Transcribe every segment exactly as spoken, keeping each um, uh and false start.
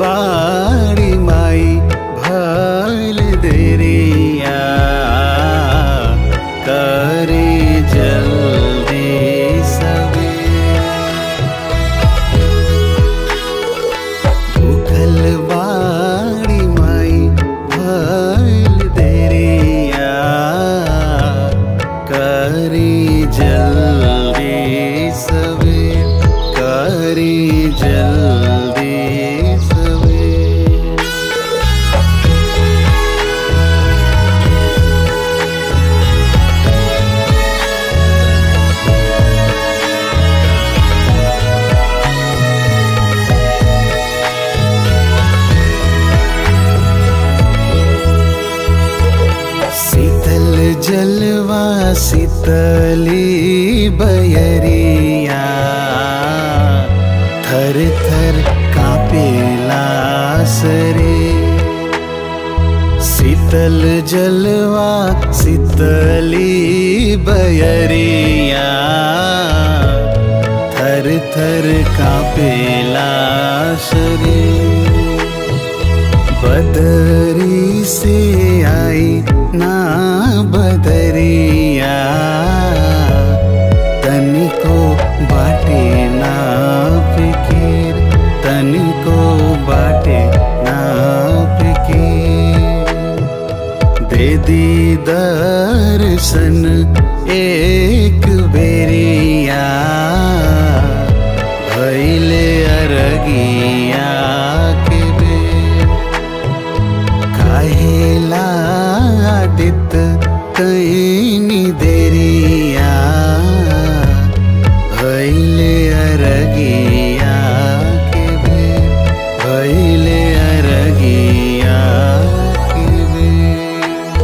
बाड़ी माई भल देरिया करे जल्दी सवेर। भूखल बाड़ी माई भल देरिया करे जल्दी सवेर, करे जल्दी सवेर। शीतल जलवा शीतली बयरिया थर थर कांपेला सरे। शीतल जलवा शीतली बयरिया थर थर कांपेला सरे। बदरी से आई ना बदरिया तनिको बाटे ना फिकीर, तनिको बाटे ना फिकीर। दे दी दर्शन एक बेरिया भइले अरगिया के बेर। काहेला आदित कईनी देरिया भइले अरगिया के बेर, भइले अरगिया के बेर।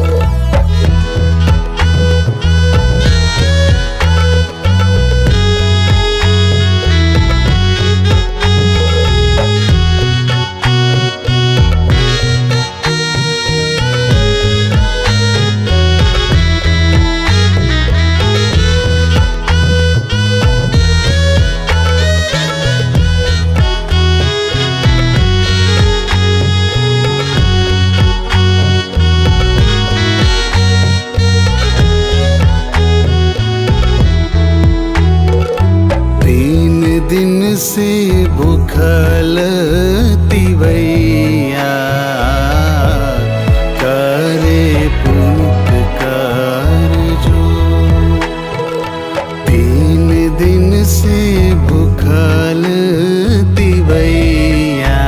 दिन से भूखल तिवैया करे पुण्य कर जो। तीन दिन से भूखल तिवैया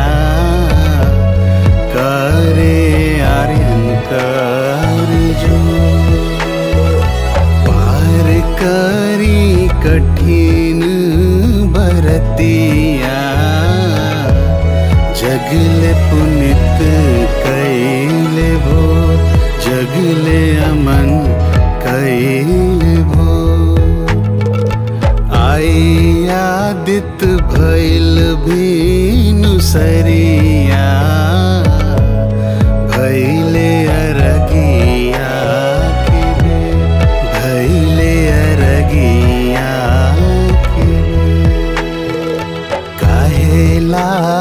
करे आर्यन कर जो। पार करी कठिन बरतिया जगले पुनित कैले भो, जगले अमन कैले भो। आई आदित भैल भीनु सरिया भैले अरगिया के बेर, भैले अरगिया के बेर। काहेला